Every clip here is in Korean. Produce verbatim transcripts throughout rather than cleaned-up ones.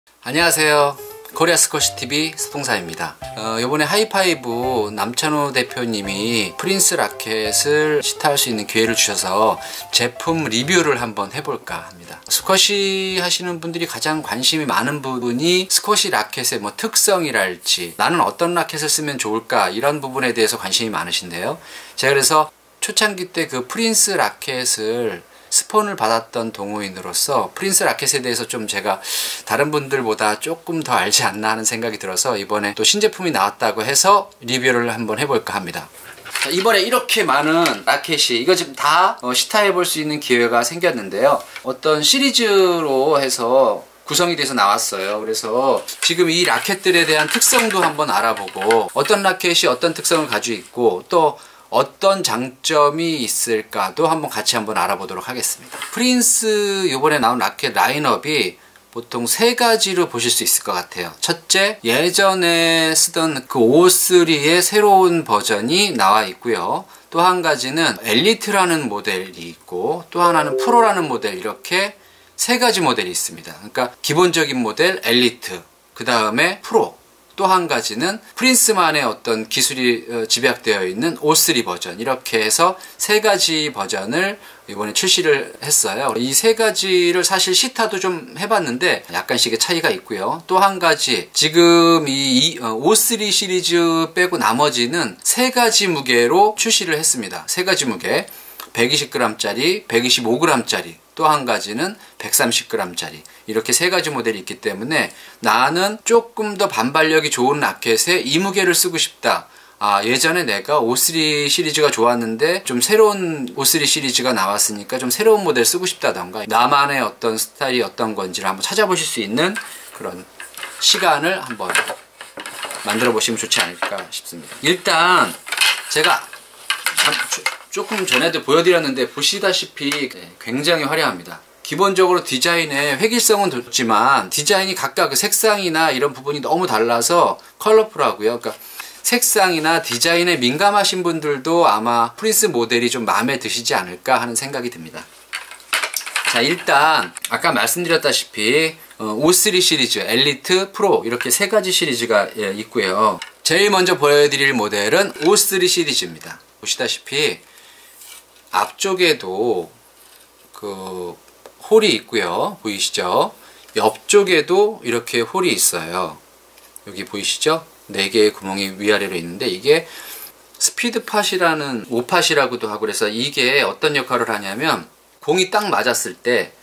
안녕하세요. 코리아 스쿼시티비 스통사입니다. 어, 이번에 하이파이브 남찬호 대표님이 프린스 라켓을 시타할 수 있는 기회를 주셔서 제품 리뷰를 한번 해볼까 합니다. 스쿼시 하시는 분들이 가장 관심이 많은 부분이 스쿼시 라켓의 뭐 특성이랄지 나는 어떤 라켓을 쓰면 좋을까 이런 부분에 대해서 관심이 많으신데요. 제가 그래서 초창기 때 그 프린스 라켓을 스폰을 받았던 동호인으로서 프린스 라켓에 대해서 좀 제가 다른 분들보다 조금 더 알지 않나 하는 생각이 들어서 이번에 또 신제품이 나왔다고 해서 리뷰를 한번 해볼까 합니다. 자, 이번에 이렇게 많은 라켓이 이거 지금 다 어, 시타해 볼 수 있는 기회가 생겼는데요. 어떤 시리즈로 해서 구성이 돼서 나왔어요. 그래서 지금 이 라켓들에 대한 특성도 한번 알아보고 어떤 라켓이 어떤 특성을 가지고 있고 또 어떤 장점이 있을까도 한번 같이 한번 알아보도록 하겠습니다. 프린스 이번에 나온 라켓 라인업이 보통 세 가지로 보실 수 있을 것 같아요. 첫째, 예전에 쓰던 그 오십삼의 새로운 버전이 나와 있고요. 또 한 가지는 엘리트라는 모델이 있고 또 하나는 프로라는 모델, 이렇게 세 가지 모델이 있습니다. 그러니까 기본적인 모델 엘리트, 그 다음에 프로, 또 한 가지는 프린스만의 어떤 기술이 집약되어 있는 오십삼 버전, 이렇게 해서 세 가지 버전을 이번에 출시를 했어요. 이 세 가지를 사실 시타도 좀 해봤는데 약간씩의 차이가 있고요. 또 한 가지, 지금 이 오십삼 시리즈 빼고 나머지는 세 가지 무게로 출시를 했습니다. 세 가지 무게, 백이십 그램짜리, 백이십오 그램짜리, 또 한 가지는 백삼십 그램짜리, 이렇게 세 가지 모델이 있기 때문에 나는 조금 더 반발력이 좋은 라켓에 이 무게를 쓰고 싶다. 아, 예전에 내가 오십삼 시리즈가 좋았는데 좀 새로운 오십삼 시리즈가 나왔으니까 좀 새로운 모델 쓰고 싶다던가, 나만의 어떤 스타일이 어떤 건지를 한번 찾아보실 수 있는 그런 시간을 한번 만들어 보시면 좋지 않을까 싶습니다. 일단 제가 조금 전에도 보여드렸는데 보시다시피 굉장히 화려합니다. 기본적으로 디자인의 획일성은 좋지만 디자인이 각각 그 색상이나 이런 부분이 너무 달라서 컬러풀하고요. 그러니까 색상이나 디자인에 민감하신 분들도 아마 프린스 모델이 좀 마음에 드시지 않을까 하는 생각이 듭니다. 자, 일단 아까 말씀드렸다시피 오십삼 시리즈, 엘리트, 프로, 이렇게 세 가지 시리즈가 있고요. 제일 먼저 보여드릴 모델은 오십삼 시리즈입니다. 보시다시피 앞쪽에도 그 홀이 있고요. 보이시죠? 옆쪽에도 이렇게 홀이 있어요. 여기 보이시죠? 네 개의 구멍이 위아래로 있는데 이게 스피드팟이라는 오팟이라고도 하고, 그래서 이게 어떤 역할을 하냐면 공이 딱 맞았을 때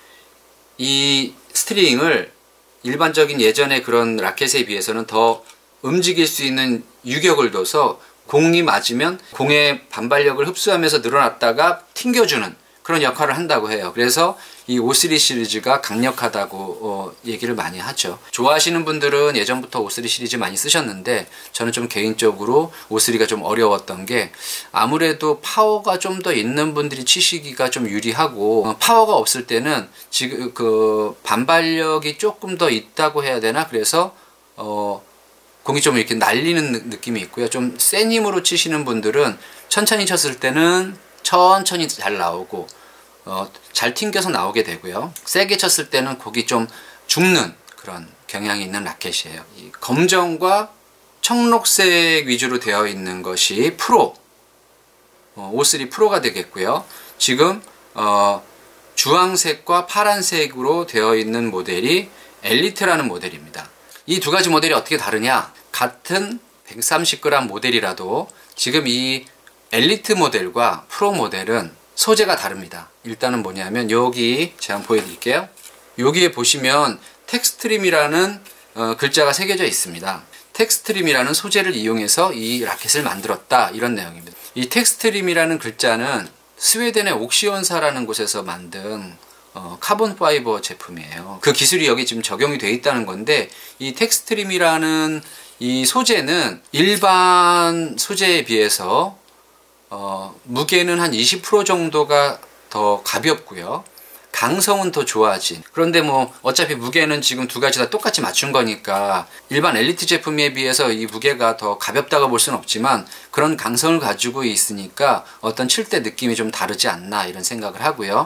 이 스트링을 일반적인 예전의 그런 라켓에 비해서는 더 움직일 수 있는 유격을 둬서 공이 맞으면 공의 반발력을 흡수하면서 늘어났다가 튕겨주는 그런 역할을 한다고 해요. 그래서 이 오십삼 시리즈가 강력하다고 어, 얘기를 많이 하죠. 좋아하시는 분들은 예전부터 오십삼 시리즈 많이 쓰셨는데 저는 좀 개인적으로 오십삼가 좀 어려웠던 게 아무래도 파워가 좀 더 있는 분들이 치시기가 좀 유리하고, 어, 파워가 없을 때는 지금 그 반발력이 조금 더 있다고 해야 되나, 그래서 어 공이 좀 이렇게 날리는 느낌이 있고요. 좀 센 힘으로 치시는 분들은 천천히 쳤을 때는 천천히 잘 나오고 어, 잘 튕겨서 나오게 되고요. 세게 쳤을 때는 공이 좀 죽는 그런 경향이 있는 라켓이에요. 이 검정과 청록색 위주로 되어 있는 것이 프로, 어, 오십삼 프로가 되겠고요. 지금 어, 주황색과 파란색으로 되어 있는 모델이 엘리트라는 모델입니다. 이 두 가지 모델이 어떻게 다르냐? 같은 백삼십 그램 모델이라도 지금 이 엘리트 모델과 프로 모델은 소재가 다릅니다. 일단은 뭐냐면 여기 제가 한번 보여드릴게요. 여기에 보시면 텍스트림이라는 어, 글자가 새겨져 있습니다. 텍스트림이라는 소재를 이용해서 이 라켓을 만들었다, 이런 내용입니다. 이 텍스트림이라는 글자는 스웨덴의 옥시온사라는 곳에서 만든 어, 카본 파이버 제품이에요. 그 기술이 여기 지금 적용이 되어 있다는 건데, 이 텍스트림이라는 이 소재는 일반 소재에 비해서 어, 무게는 한 이십 퍼센트 정도가 더 가볍고요. 강성은 더 좋아진. 그런데 뭐 어차피 무게는 지금 두 가지 다 똑같이 맞춘 거니까 일반 엘리트 제품에 비해서 이 무게가 더 가볍다고 볼 수는 없지만 그런 강성을 가지고 있으니까 어떤 칠 때 느낌이 좀 다르지 않나, 이런 생각을 하고요.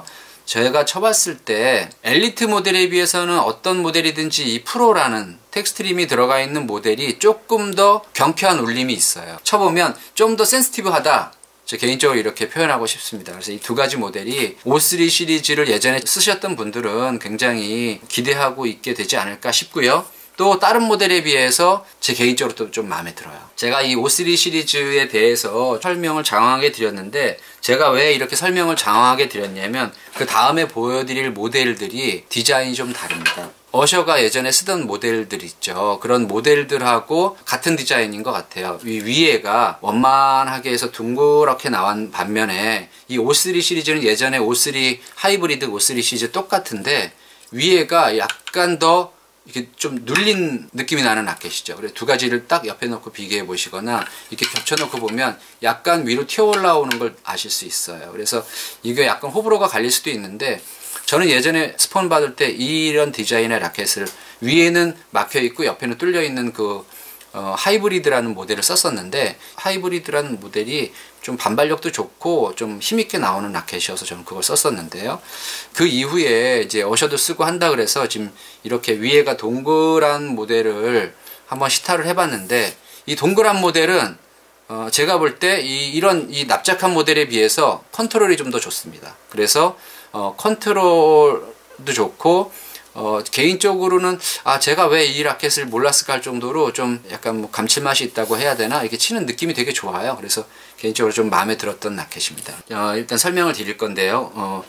제가 쳐봤을 때 엘리트 모델에 비해서는 어떤 모델이든지 이 프로라는 텍스트림이 들어가 있는 모델이 조금 더 경쾌한 울림이 있어요. 쳐보면 좀 더 센시티브하다, 저 개인적으로 이렇게 표현하고 싶습니다. 그래서 이 두 가지 모델이 오 쓰리 시리즈를 예전에 쓰셨던 분들은 굉장히 기대하고 있게 되지 않을까 싶고요. 또 다른 모델에 비해서 제 개인적으로 또 좀 마음에 들어요. 제가 이 오 쓰리 시리즈에 대해서 설명을 장황하게 드렸는데, 제가 왜 이렇게 설명을 장황하게 드렸냐면 그 다음에 보여드릴 모델들이 디자인이 좀 다릅니다. 어셔가 예전에 쓰던 모델들 있죠. 그런 모델들하고 같은 디자인인 것 같아요. 위, 위에가 원만하게 해서 둥그렇게 나온 반면에 이 오 쓰리 시리즈는 예전에 오 쓰리 하이브리드 오 쓰리 시리즈 똑같은데 위에가 약간 더 이렇게 좀 눌린 느낌이 나는 라켓이죠. 그래서 두 가지를 딱 옆에 놓고 비교해 보시거나 이렇게 겹쳐 놓고 보면 약간 위로 튀어 올라오는 걸 아실 수 있어요. 그래서 이게 약간 호불호가 갈릴 수도 있는데, 저는 예전에 스폰 받을 때 이런 디자인의 라켓을 위에는 막혀 있고 옆에는 뚫려 있는 그 어, 하이브리드라는 모델을 썼었는데, 하이브리드라는 모델이 좀 반발력도 좋고 좀 힘있게 나오는 라켓이어서 저는 그걸 썼었는데요. 그 이후에 이제 어셔도 쓰고 한다 그래서 지금 이렇게 위에가 동그란 모델을 한번 시타를 해봤는데, 이 동그란 모델은 어, 제가 볼 때 이, 이런 이 납작한 모델에 비해서 컨트롤이 좀 더 좋습니다. 그래서 어, 컨트롤도 좋고 어, 개인적으로는 아 제가 왜 이 라켓을 몰랐을까 할 정도로 좀 약간 뭐 감칠맛이 있다고 해야 되나, 이렇게 치는 느낌이 되게 좋아요. 그래서 개인적으로 좀 마음에 들었던 라켓입니다. 어, 일단 설명을 드릴 건데요. 어,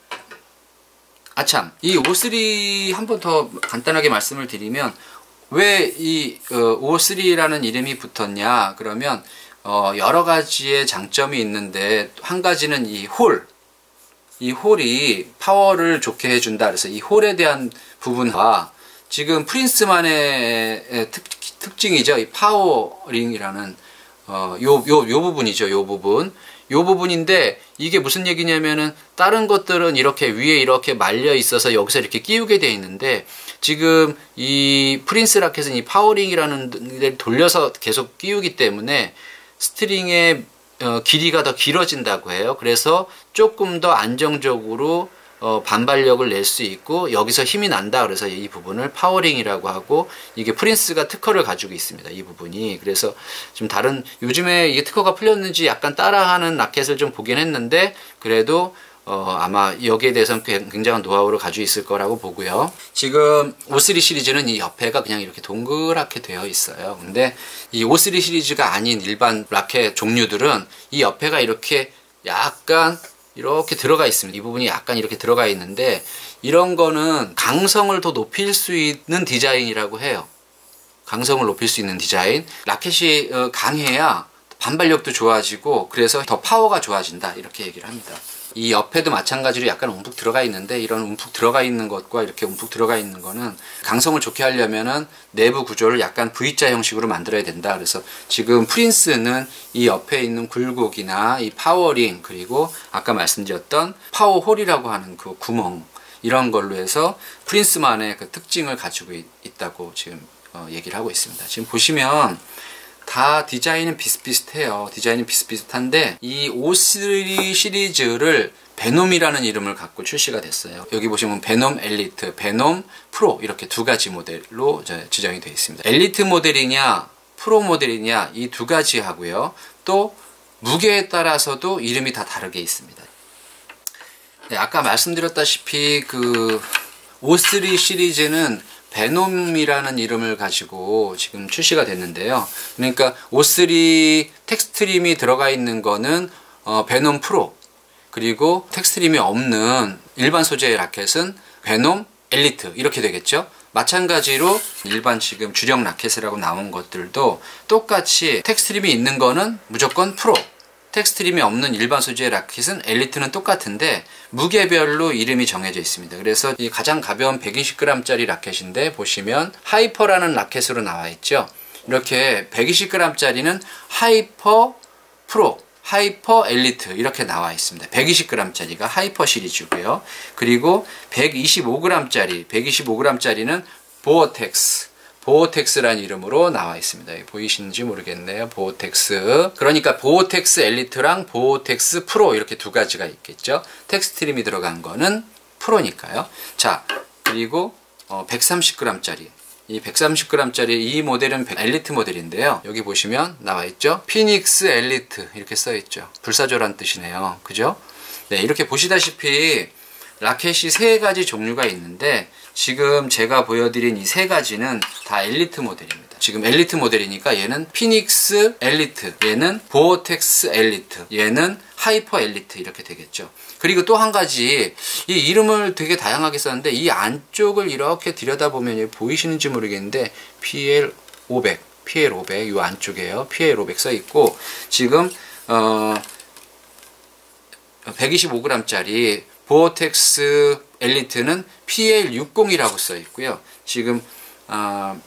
아참, 이 오 쓰리 한 번 더 간단하게 말씀을 드리면 왜 이 어, 오 쓰리라는 이름이 붙었냐 그러면 어, 여러 가지의 장점이 있는데, 한 가지는 이 홀, 이 홀이 파워를 좋게 해준다. 그래서 이 홀에 대한 부분과 지금 프린스만의 특, 특징이죠. 이 파워링이라는 어, 요, 요, 요 부분이죠. 요 부분. 요 부분인데, 이게 무슨 얘기냐면은 다른 것들은 이렇게 위에 이렇게 말려 있어서 여기서 이렇게 끼우게 돼 있는데, 지금 이 프린스 라켓은 이 파워링이라는 데를 돌려서 계속 끼우기 때문에 스트링의 어, 길이가 더 길어진다고 해요. 그래서 조금 더 안정적으로 어, 반발력을 낼 수 있고 여기서 힘이 난다. 그래서 이 부분을 파워링이라고 하고, 이게 프린스가 특허를 가지고 있습니다. 이 부분이. 그래서 좀 다른, 요즘에 이게 특허가 풀렸는지 약간 따라하는 라켓을 좀 보긴 했는데, 그래도 어, 아마 여기에 대해서는 굉장한 노하우를 가지고 있을 거라고 보고요. 지금 오 쓰리 시리즈는 이 옆에가 그냥 이렇게 동그랗게 되어 있어요. 근데 이 오 쓰리 시리즈가 아닌 일반 라켓 종류들은 이 옆에가 이렇게 약간 이렇게 들어가 있습니다. 이 부분이 약간 이렇게 들어가 있는데, 이런 거는 강성을 더 높일 수 있는 디자인이라고 해요. 강성을 높일 수 있는 디자인. 라켓이 강해야 반발력도 좋아지고 그래서 더 파워가 좋아진다, 이렇게 얘기를 합니다. 이 옆에도 마찬가지로 약간 움푹 들어가 있는데, 이런 움푹 들어가 있는 것과 이렇게 움푹 들어가 있는 거는 강성을 좋게 하려면은 내부 구조를 약간 V자 형식으로 만들어야 된다. 그래서 지금 프린스는 이 옆에 있는 굴곡이나 이 파워링, 그리고 아까 말씀드렸던 파워홀이라고 하는 그 구멍, 이런 걸로 해서 프린스만의 그 특징을 가지고 있, 있다고 지금 어, 얘기를 하고 있습니다. 지금 보시면 다 디자인은 비슷비슷해요. 디자인은 비슷비슷한데, 이 오 쓰리 시리즈를 베놈이라는 이름을 갖고 출시가 됐어요. 여기 보시면 베놈 엘리트, 베놈 프로, 이렇게 두 가지 모델로 지정이 되어 있습니다. 엘리트 모델이냐 프로 모델이냐, 이 두 가지 하고요. 또 무게에 따라서도 이름이 다 다르게 있습니다. 네, 아까 말씀드렸다시피 그 오 쓰리 시리즈는 베놈이라는 이름을 가지고 지금 출시가 됐는데요. 그러니까 오 쓰리 텍스트림이 들어가 있는 거는 어, 베놈 프로, 그리고 텍스트림이 없는 일반 소재의 라켓은 베놈 엘리트, 이렇게 되겠죠. 마찬가지로 일반 지금 주력 라켓이라고 나온 것들도 똑같이 텍스트림이 있는 거는 무조건 프로, 텍스트림이 없는 일반 소재의 라켓은 엘리트는 똑같은데 무게별로 이름이 정해져 있습니다. 그래서 이 가장 가벼운 백이십 그램짜리 라켓인데, 보시면 하이퍼라는 라켓으로 나와 있죠. 이렇게 백이십 그램짜리는 하이퍼 프로, 하이퍼 엘리트, 이렇게 나와 있습니다. 백이십 그램짜리가 하이퍼 시리즈고요. 그리고 백이십오 그램짜리, 백이십오 그램짜리는 보어텍스, 보어텍스라는 이름으로 나와 있습니다. 보이시는지 모르겠네요. 보어텍스. 그러니까 보어텍스 엘리트랑 보어텍스 프로 이렇게 두 가지가 있겠죠. 텍스트림이 들어간 거는 프로니까요. 자, 그리고 어, 백삼십 그램짜리. 이 백삼십 그램짜리 이 모델은 엘리트 모델인데요. 여기 보시면 나와 있죠. 피닉스 엘리트 이렇게 써 있죠. 불사조란 뜻이네요. 그죠? 네, 이렇게 보시다시피 라켓이 세 가지 종류가 있는데 지금 제가 보여드린 이 세 가지는 다 엘리트 모델입니다. 지금 엘리트 모델이니까 얘는 피닉스 엘리트, 얘는 보어텍스 엘리트, 얘는 하이퍼 엘리트 이렇게 되겠죠. 그리고 또 한 가지, 이 이름을 되게 다양하게 썼는데 이 안쪽을 이렇게 들여다보면 보이시는지 모르겠는데 피엘 오백, 피엘 오백 이 안쪽에요. 피엘 오백 써 있고 지금 어 백이십오 그램짜리 보어텍스 엘리트는 피엘 육십이라고 써 있고요. 지금 어,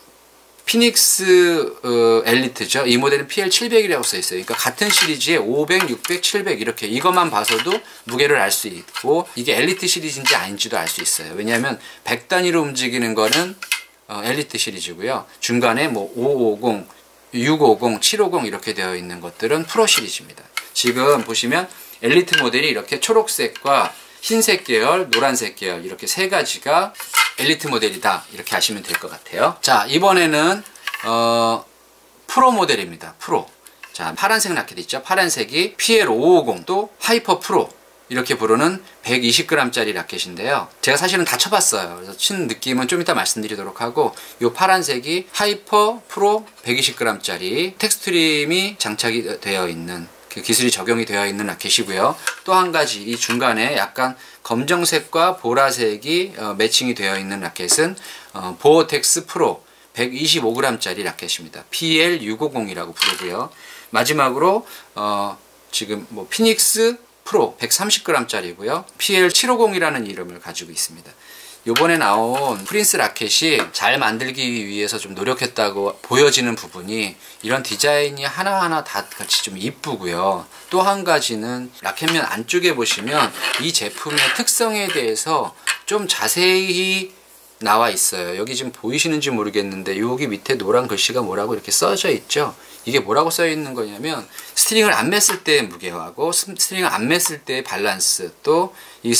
피닉스 어, 엘리트죠. 이 모델은 피엘 칠백이라고 써 있어요. 그러니까 같은 시리즈에 오백, 육백, 칠백 이렇게 이것만 봐서도 무게를 알 수 있고 이게 엘리트 시리즈인지 아닌지도 알 수 있어요. 왜냐하면 백 단위로 움직이는 거는 어, 엘리트 시리즈고요. 중간에 뭐 오백오십, 육백오십, 칠백오십 이렇게 되어 있는 것들은 프로 시리즈입니다. 지금 보시면 엘리트 모델이 이렇게 초록색과 흰색 계열, 노란색 계열 이렇게 세 가지가 엘리트 모델이다 이렇게 하시면 될 것 같아요. 자, 이번에는 어, 프로 모델입니다. 프로. 자, 파란색 라켓 있죠. 파란색이 피엘 오백오십 또 하이퍼 프로 이렇게 부르는 백이십 그램짜리 라켓인데요. 제가 사실은 다 쳐봤어요. 그래서 친 느낌은 좀 이따 말씀드리도록 하고 이 파란색이 하이퍼 프로 백이십 그램짜리 텍스트림이 장착이 되어 있는 그 기술이 적용이 되어 있는 라켓이고요. 또 한 가지 이 중간에 약간 검정색과 보라색이 어, 매칭이 되어 있는 라켓은 어, 보어텍스 프로 백이십오 그램짜리 라켓입니다. 피엘 육백오십이라고 부르고요. 마지막으로 어, 지금 뭐 피닉스 프로 백삼십 그램짜리고요. 피엘 칠백오십이라는 이름을 가지고 있습니다. 요번에 나온 프린스 라켓이 잘 만들기 위해서 좀 노력했다고 보여지는 부분이 이런 디자인이 하나하나 다 같이 좀 이쁘고요. 또 한 가지는 라켓면 안쪽에 보시면 이 제품의 특성에 대해서 좀 자세히 나와 있어요. 여기 지금 보이시는지 모르겠는데 여기 밑에 노란 글씨가 뭐라고 이렇게 써져 있죠. 이게 뭐라고 써 있는 거냐면 스트링을 안 맸을 때의 무게하고 스트링을 안 맸을 때의 밸런스, 또 이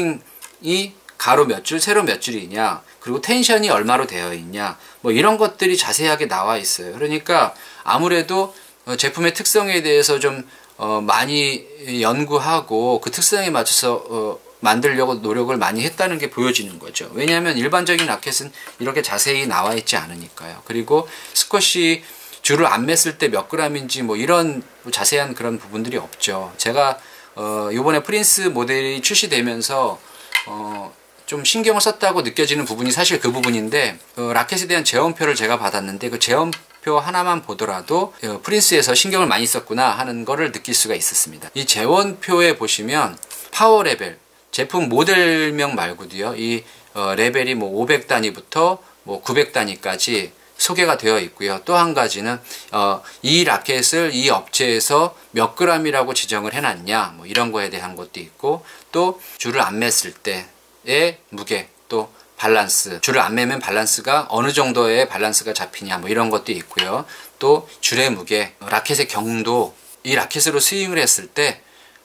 스트링이 가로 몇 줄, 세로 몇 줄이냐, 그리고 텐션이 얼마로 되어 있냐, 뭐 이런 것들이 자세하게 나와 있어요. 그러니까 아무래도 제품의 특성에 대해서 좀 어 많이 연구하고 그 특성에 맞춰서 어 만들려고 노력을 많이 했다는 게 보여지는 거죠. 왜냐하면 일반적인 라켓은 이렇게 자세히 나와 있지 않으니까요. 그리고 스쿼시 줄을 안 맸을 때 몇 그램인지 뭐 이런 자세한 그런 부분들이 없죠. 제가 어 이번에 프린스 모델이 출시되면서 어 좀 신경을 썼다고 느껴지는 부분이 사실 그 부분인데 어, 라켓에 대한 재원표를 제가 받았는데 그 재원표 하나만 보더라도 어, 프린스에서 신경을 많이 썼구나 하는 거를 느낄 수가 있었습니다. 이 재원표에 보시면 파워 레벨, 제품 모델명 말고도요, 이 어, 레벨이 뭐 오백 단위부터 뭐 구백 단위까지 소개가 되어 있고요. 또 한 가지는 어, 이 라켓을 이 업체에서 몇 그램이라고 지정을 해놨냐 뭐 이런 거에 대한 것도 있고, 또 줄을 안 맸을 때의 무게, 또 밸런스, 줄을 안 매면 밸런스가 어느 정도의 밸런스가 잡히냐 뭐 이런 것도 있고요. 또 줄의 무게, 라켓의 경도, 이 라켓으로 스윙을 했을 때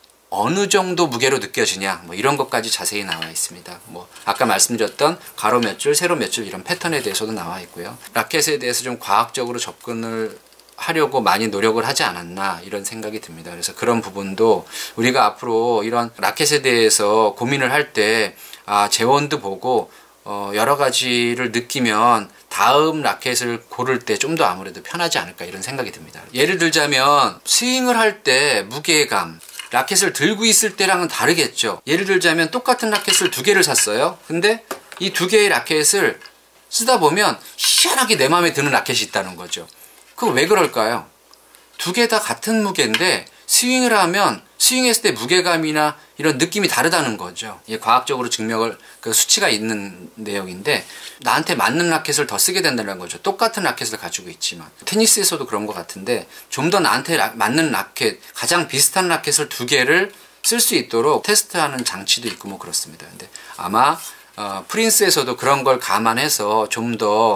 어느 정도 무게로 느껴지냐 뭐 이런 것까지 자세히 나와 있습니다. 뭐 아까 말씀드렸던 가로 몇 줄, 세로 몇 줄 이런 패턴에 대해서도 나와 있고요. 라켓에 대해서 좀 과학적으로 접근을 하려고 많이 노력을 하지 않았나 이런 생각이 듭니다. 그래서 그런 부분도 우리가 앞으로 이런 라켓에 대해서 고민을 할 때 아, 재원도 보고 어, 여러 가지를 느끼면 다음 라켓을 고를 때 좀 더 아무래도 편하지 않을까 이런 생각이 듭니다. 예를 들자면 스윙을 할 때 무게감, 라켓을 들고 있을 때랑은 다르겠죠. 예를 들자면 똑같은 라켓을 두 개를 샀어요. 근데 이 두 개의 라켓을 쓰다 보면 희한하게 내 마음에 드는 라켓이 있다는 거죠. 그거 왜 그럴까요? 두 개 다 같은 무게인데 스윙을 하면 스윙했을 때 무게감이나 이런 느낌이 다르다는 거죠. 이게 과학적으로 증명을 그 수치가 있는 내용인데 나한테 맞는 라켓을 더 쓰게 된다는 거죠. 똑같은 라켓을 가지고 있지만 테니스에서도 그런 것 같은데 좀 더 나한테 라, 맞는 라켓, 가장 비슷한 라켓을 두 개를 쓸 수 있도록 테스트하는 장치도 있고 뭐 그렇습니다. 근데 아마 어, 프린스에서도 그런 걸 감안해서 좀 더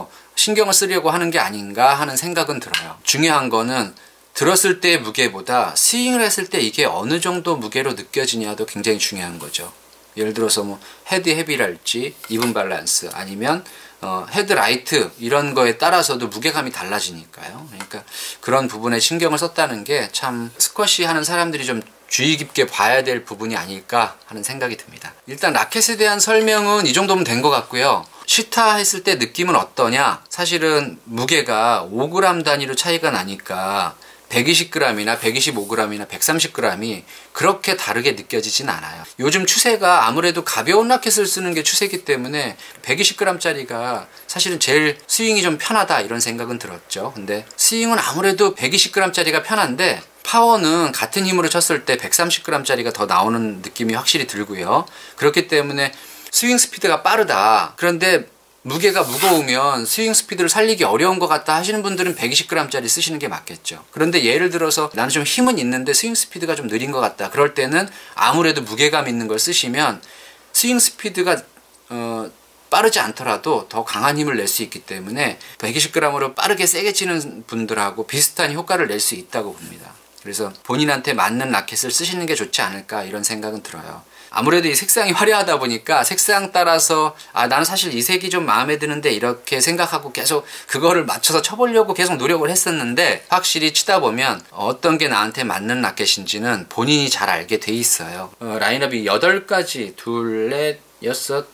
신경을 쓰려고 하는 게 아닌가 하는 생각은 들어요. 중요한 거는 들었을 때의 무게보다 스윙을 했을 때 이게 어느 정도 무게로 느껴지냐도 굉장히 중요한 거죠. 예를 들어서 뭐 헤드 헤비랄지 이븐 밸런스 아니면 어, 헤드 라이트 이런 거에 따라서도 무게감이 달라지니까요. 그러니까 그런 부분에 신경을 썼다는 게 참 스쿼시 하는 사람들이 좀 주의 깊게 봐야 될 부분이 아닐까 하는 생각이 듭니다. 일단 라켓에 대한 설명은 이 정도면 된 것 같고요. 시타 했을 때 느낌은 어떠냐? 사실은 무게가 오 그램 단위로 차이가 나니까 백이십 그램이나 백이십오 그램이나 백삼십 그램이 그렇게 다르게 느껴지진 않아요. 요즘 추세가 아무래도 가벼운 라켓을 쓰는 게 추세이기 때문에 백이십 그램짜리가 사실은 제일 스윙이 좀 편하다 이런 생각은 들었죠. 근데 스윙은 아무래도 백이십 그램짜리가 편한데 파워는 같은 힘으로 쳤을 때 백삼십 그램짜리가 더 나오는 느낌이 확실히 들고요. 그렇기 때문에 스윙 스피드가 빠르다. 그런데 무게가 무거우면 스윙 스피드를 살리기 어려운 것 같다 하시는 분들은 백이십 그램짜리 쓰시는 게 맞겠죠. 그런데 예를 들어서 나는 좀 힘은 있는데 스윙 스피드가 좀 느린 것 같다. 그럴 때는 아무래도 무게감 있는 걸 쓰시면 스윙 스피드가 어, 빠르지 않더라도 더 강한 힘을 낼 수 있기 때문에 백이십 그램으로 빠르게 세게 치는 분들하고 비슷한 효과를 낼 수 있다고 봅니다. 그래서 본인한테 맞는 라켓을 쓰시는 게 좋지 않을까 이런 생각은 들어요. 아무래도 이 색상이 화려하다 보니까 색상 따라서 아 나는 사실 이 색이 좀 마음에 드는데 이렇게 생각하고 계속 그거를 맞춰서 쳐보려고 계속 노력을 했었는데 확실히 치다 보면 어떤 게 나한테 맞는 라켓인지는 본인이 잘 알게 돼 있어요. 어, 라인업이 여덟 가지 둘, 넷, 여섯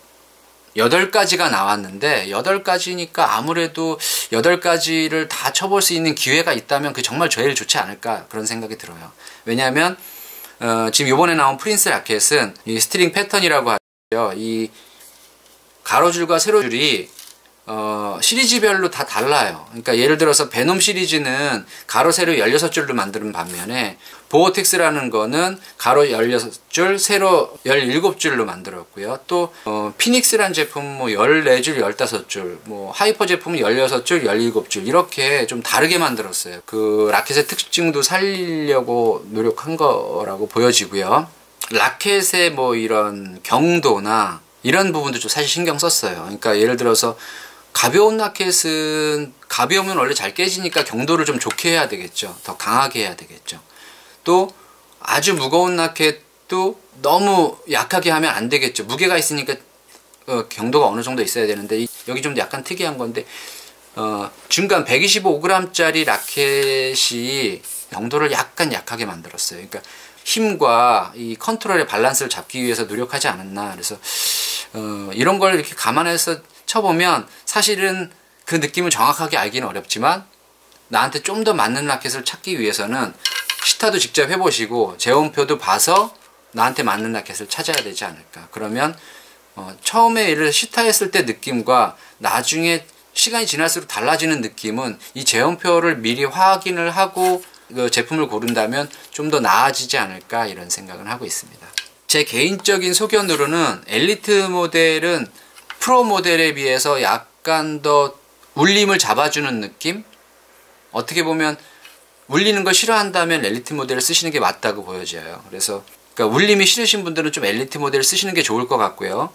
여덟 가지가 나왔는데 여덟 가지니까 아무래도 여덟 가지를 다 쳐볼 수 있는 기회가 있다면 그게 정말 제일 좋지 않을까 그런 생각이 들어요. 왜냐하면 어, 지금 이번에 나온 프린스 라켓은 이 스트링 패턴이라고 하죠. 이 가로줄과 세로줄이 어, 시리즈별로 다 달라요. 그러니까 예를 들어서 베놈 시리즈는 가로 세로 열여섯 줄로 만드는 반면에 보어텍스라는 거는 가로 열여섯 줄, 세로 열일곱 줄로 만들었고요. 또 어, 피닉스라는 제품은 뭐 열네 줄, 열다섯 줄, 뭐 하이퍼 제품은 열여섯 줄, 열일곱 줄 이렇게 좀 다르게 만들었어요. 그 라켓의 특징도 살리려고 노력한 거라고 보여지고요. 라켓의 뭐 이런 경도나 이런 부분도 좀 사실 신경 썼어요. 그러니까 예를 들어서 가벼운 라켓은 가벼우면 원래 잘 깨지니까 경도를 좀 좋게 해야 되겠죠. 더 강하게 해야 되겠죠. 또 아주 무거운 라켓도 너무 약하게 하면 안 되겠죠. 무게가 있으니까 어, 경도가 어느 정도 있어야 되는데 여기 좀 약간 특이한 건데 어, 중간 백이십오 그램짜리 라켓이 경도를 약간 약하게 만들었어요. 그러니까 힘과 이 컨트롤의 밸런스를 잡기 위해서 노력하지 않았나. 그래서 어, 이런 걸 이렇게 감안해서 쳐보면 사실은 그 느낌을 정확하게 알기는 어렵지만 나한테 좀 더 맞는 라켓을 찾기 위해서는 시타도 직접 해보시고 재원표도 봐서 나한테 맞는 라켓을 찾아야 되지 않을까. 그러면 어, 처음에 예를 시타 했을 때 느낌과 나중에 시간이 지날수록 달라지는 느낌은 이 재원표를 미리 확인을 하고 그 제품을 고른다면 좀 더 나아지지 않을까 이런 생각은 하고 있습니다. 제 개인적인 소견으로는 엘리트 모델은 프로 모델에 비해서 약간 더 울림을 잡아주는 느낌? 어떻게 보면 울리는 걸 싫어한다면 엘리트 모델을 쓰시는 게 맞다고 보여져요. 그래서 그러니까 울림이 싫으신 분들은 좀 엘리트 모델을 쓰시는 게 좋을 것 같고요.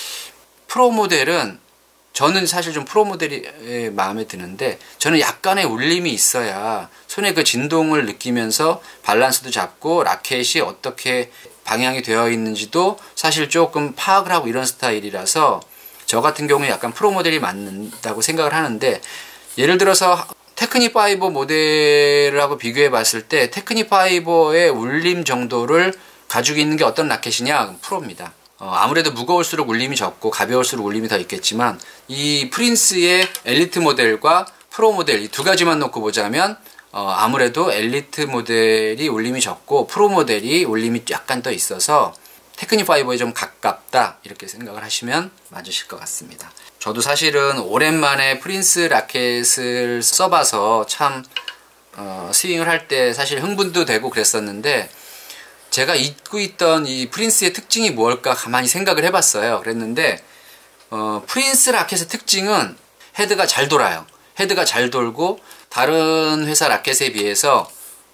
프로 모델은 저는 사실 좀 프로 모델이 마음에 드는데 저는 약간의 울림이 있어야 손에 그 진동을 느끼면서 밸런스도 잡고 라켓이 어떻게 방향이 되어 있는지도 사실 조금 파악을 하고 이런 스타일이라서 저 같은 경우에 약간 프로 모델이 맞는다고 생각을 하는데 예를 들어서 테크닉 파이버 모델하고 비교해 봤을 때 테크닉 파이버의 울림 정도를 가지고 있는 게 어떤 라켓이냐? 프로입니다. 어, 아무래도 무거울수록 울림이 적고 가벼울수록 울림이 더 있겠지만 이 프린스의 엘리트 모델과 프로 모델 이 두 가지만 놓고 보자면 어, 아무래도 엘리트 모델이 울림이 적고 프로 모델이 울림이 약간 더 있어서 테크닉 파이버에 좀 가깝다 이렇게 생각을 하시면 맞으실 것 같습니다. 저도 사실은 오랜만에 프린스 라켓을 써봐서 참 어, 스윙을 할 때 사실 흥분도 되고 그랬었는데 제가 잊고 있던 이 프린스의 특징이 뭘까 가만히 생각을 해봤어요. 그랬는데 어, 프린스 라켓의 특징은 헤드가 잘 돌아요. 헤드가 잘 돌고 다른 회사 라켓에 비해서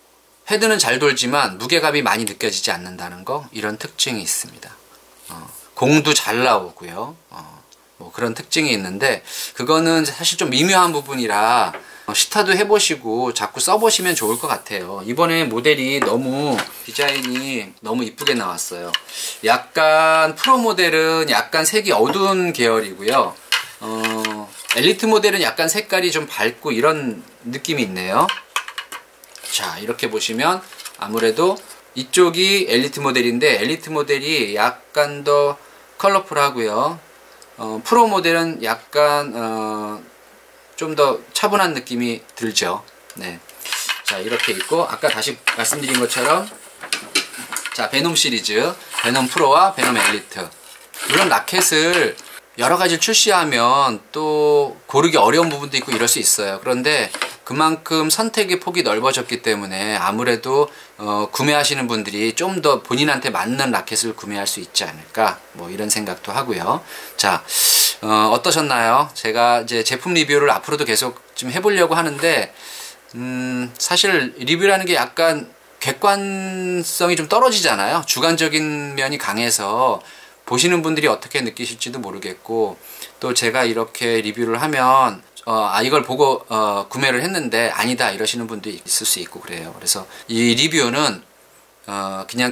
헤드는 잘 돌지만 무게감이 많이 느껴지지 않는다는 거 이런 특징이 있습니다. 어, 공도 잘 나오고요. 어, 뭐 그런 특징이 있는데, 그거는 사실 좀 미묘한 부분이라 시타도 해보시고 자꾸 써보시면 좋을 것 같아요. 이번에 모델이 너무 디자인이 너무 이쁘게 나왔어요. 약간 프로 모델은 약간 색이 어두운 계열이고요. 어, 엘리트 모델은 약간 색깔이 좀 밝고 이런 느낌이 있네요. 자, 이렇게 보시면 아무래도 이쪽이 엘리트 모델인데, 엘리트 모델이 약간 더 컬러풀하고요. 어, 프로 모델은 약간 어, 좀 더 차분한 느낌이 들죠. 네. 자, 이렇게 있고, 아까 다시 말씀드린 것처럼, 자, 베놈 시리즈, 베놈 프로와 베놈 엘리트. 물론 라켓을 여러 가지를 출시하면 또 고르기 어려운 부분도 있고 이럴 수 있어요. 그런데 그만큼 선택의 폭이 넓어졌기 때문에 아무래도 어, 구매하시는 분들이 좀 더 본인한테 맞는 라켓을 구매할 수 있지 않을까, 뭐 이런 생각도 하고요. 자, 어, 어떠셨나요? 제가 이제 제품 리뷰를 앞으로도 계속 좀 해보려고 하는데, 음, 사실 리뷰라는 게 약간 객관성이 좀 떨어지잖아요. 주관적인 면이 강해서 보시는 분들이 어떻게 느끼실지도 모르겠고, 또 제가 이렇게 리뷰를 하면 어, 아, 이걸 보고 어, 구매를 했는데 아니다 이러시는 분도 있을 수 있고 그래요. 그래서 이 리뷰는 어, 그냥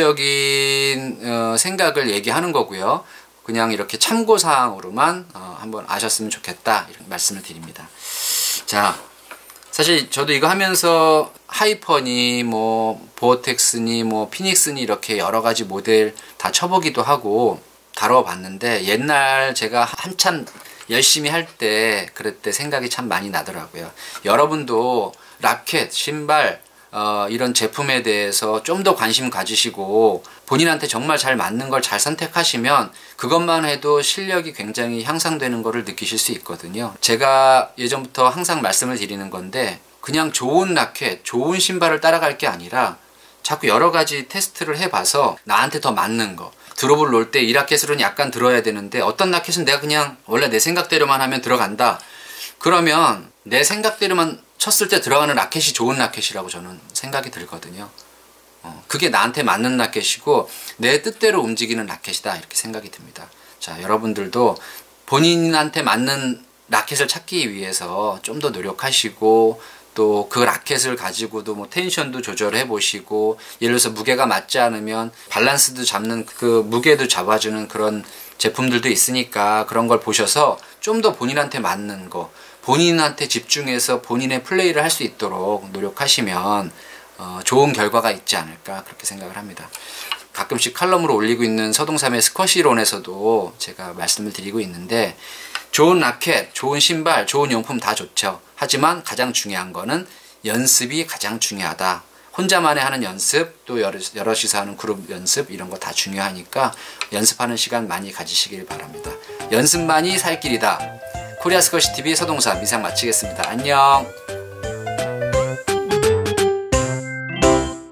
개인적인 어, 생각을 얘기하는 거고요. 그냥 이렇게 참고사항으로만 어, 한번 아셨으면 좋겠다, 이런 말씀을 드립니다. 자, 사실 저도 이거 하면서 하이퍼니 뭐 보어텍스니 뭐 피닉스니 이렇게 여러 가지 모델 다 쳐보기도 하고 다뤄봤는데, 옛날 제가 한참 열심히 할 때 그랬때 생각이 참 많이 나더라고요. 여러분도 라켓, 신발 어, 이런 제품에 대해서 좀 더 관심 가지시고 본인한테 정말 잘 맞는 걸 잘 선택하시면 그것만 해도 실력이 굉장히 향상되는 거를 느끼실 수 있거든요. 제가 예전부터 항상 말씀을 드리는 건데, 그냥 좋은 라켓, 좋은 신발을 따라갈 게 아니라 자꾸 여러 가지 테스트를 해봐서 나한테 더 맞는 거, 드롭을 놓을 때 이 라켓으로는 약간 들어야 되는데 어떤 라켓은 내가 그냥 원래 내 생각대로만 하면 들어간다, 그러면 내 생각대로만 쳤을 때 들어가는 라켓이 좋은 라켓이라고 저는 생각이 들거든요. 어, 그게 나한테 맞는 라켓이고 내 뜻대로 움직이는 라켓이다, 이렇게 생각이 듭니다. 자, 여러분들도 본인한테 맞는 라켓을 찾기 위해서 좀 더 노력하시고, 또 그 라켓을 가지고도 뭐 텐션도 조절해 보시고, 예를 들어서 무게가 맞지 않으면 밸런스도 잡는, 그 무게도 잡아주는 그런 제품들도 있으니까 그런 걸 보셔서 좀 더 본인한테 맞는 거, 본인한테 집중해서 본인의 플레이를 할 수 있도록 노력하시면 어, 좋은 결과가 있지 않을까, 그렇게 생각을 합니다. 가끔씩 칼럼으로 올리고 있는 서동삼의 스쿼시론에서도 제가 말씀을 드리고 있는데, 좋은 라켓, 좋은 신발, 좋은 용품 다 좋죠. 하지만 가장 중요한 거는 연습이 가장 중요하다. 혼자만의 하는 연습, 또 여럿이서 하는 그룹 연습, 이런 거 다 중요하니까 연습하는 시간 많이 가지시길 바랍니다. 연습만이 살 길이다. 코리아 스쿼시티비 서동삼 이상 마치겠습니다. 안녕.